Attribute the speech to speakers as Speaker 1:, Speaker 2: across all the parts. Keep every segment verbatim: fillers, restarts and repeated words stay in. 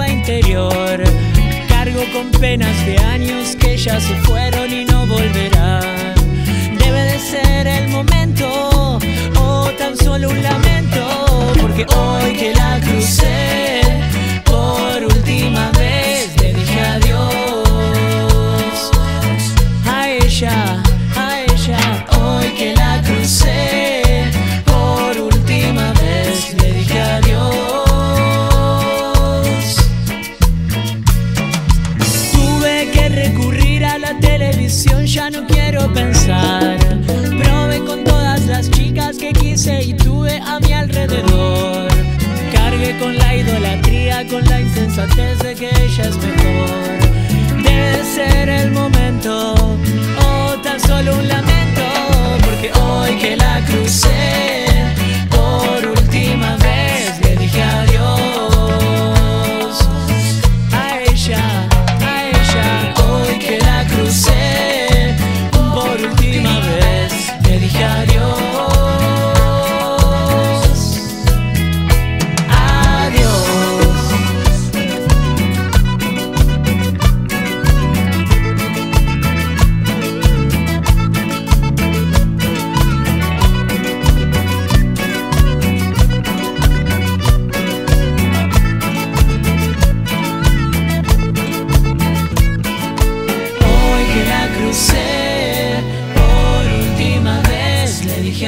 Speaker 1: ropa interior. Cargo con penas de años que ya se fueron y no volverán. Debe de ser el momento o tan solo un lamento, porque hoy que la crucé por última vez le dije adiós a ella, a ella. Hoy que la crucé por última vez le dije adiós. Tuve que recurrir a la televisión, ya no quiero pensar. Probé con todas las chicas que quise y tuve a mi alrededor. Cargué con la idolatría, con la insensatez de que ella es mejor. Debe ser el momento o tan solo un lamento, porque hoy que la crucé por última vez le dije adiós a ella, a ella. Hoy que la crucé por última vez le dije adiós. Por última vez le dije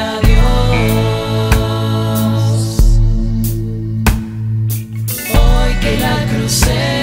Speaker 1: adiós. Hoy que la crucé.